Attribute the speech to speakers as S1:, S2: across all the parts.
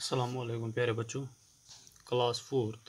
S1: अस्सलामुअलैकुम प्यारे बच्चों, क्लास 4th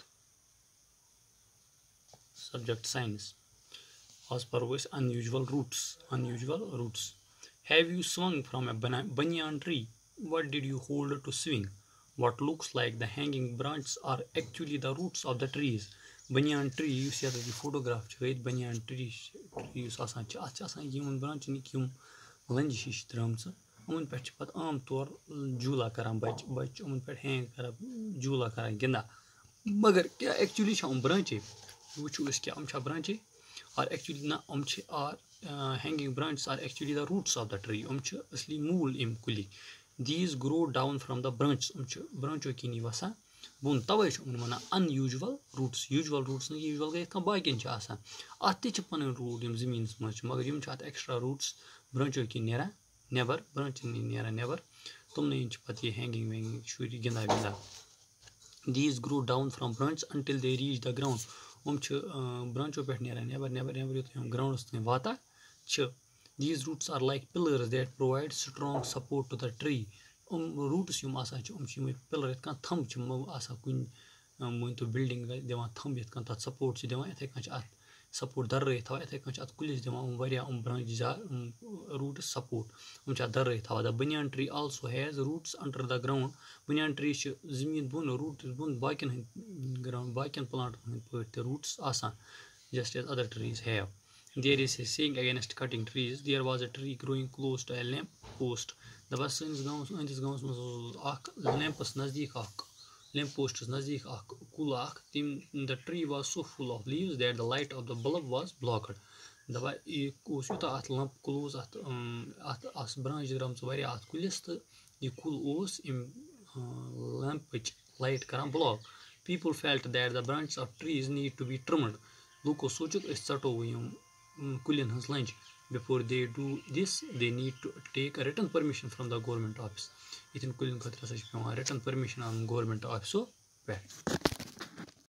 S1: सब्जेक्ट साइंस। आज पढ़ो unusual roots. Have you swung from a banyan tree? What did you hold to swing? What looks like the hanging branches are actually the roots of the trees. Banyan tree yus yat photograph ch haid banyan tree yus asan ch at asan yum branch nik yum lanj hish dramts उमन पे पत आम तौर झूला करान बच उमन पे हैंग कर झूला करान गिंदा मगर क्या एक्चुअली ब्रांचे वो क्या ब्रांचे और एक्चुअली ना are hanging branches are actually the roots of the tree असली मूल इम कुली these grow down from the branch ब्रांचो किनी वसान बोन तवे वन अनयूजुअल रूट्स न यूजुअल गई बाकिन अत पन रूट जमीन मगर एक्स्ट्रा रूट्स ब्रांचो कि नेरान नेबर ब्रांच नेरान नेबर तुमन पे हैंगिंग वैंगिंग शुर गिंदा विंदा these grow down from branch until they reach the ground ब्रांचो पे नेरान नेबर नेबर नेबर यूत ग्राउंडस तक वाता these roots are like pillars that provide strong support to the tree roots pillar ये थम्ब कुन वन तो बिल्डिंग दिवान थम्ब ये तथ सपोर्ट दिवान इथे अत सपोर्ट दर्रे थवा इथे अत कुलिस दिवान ब्रांच रूट सपोर्ट दर्रे थवा the banyan tree also has roots under the ground banyan tree जमीन बोन रूट बोन बाकिन ग्राउंड बाकिन प्लांट पे रूट्स आसान just as other trees have There is a saying against cutting trees. There was a tree growing close to a lamp post. दबा सैनिस गाँव मज लैंपस नज़दीक लैंप पोस्टस नज़दीक कुल the tree was so full of leaves that the light of the bulb was blocked. दबा यूत अत lamp कुल अत ब्रांच द्राम वारिया अत कुलिस तो यह कुल लैंपच लाइट करान block. People felt that the branches of trees need to be trimmed. लूको सोचुक चटो कुलिन हज लंज. Before they do this, they need to take a written permission from the government office. इतन कुलिन खतर पे written permission on government office पे.